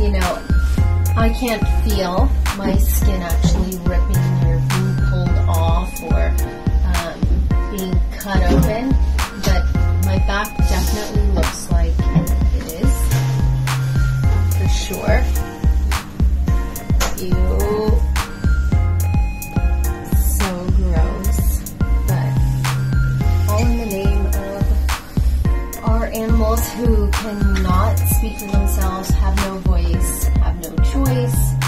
you know, I can't feel my skin actually ripping or being pulled off or being cut open, but my back definitely looks like it is, for sure. Ew. So gross. But all in the name of our animals who cannot speak for themselves, have no voice, have no choice,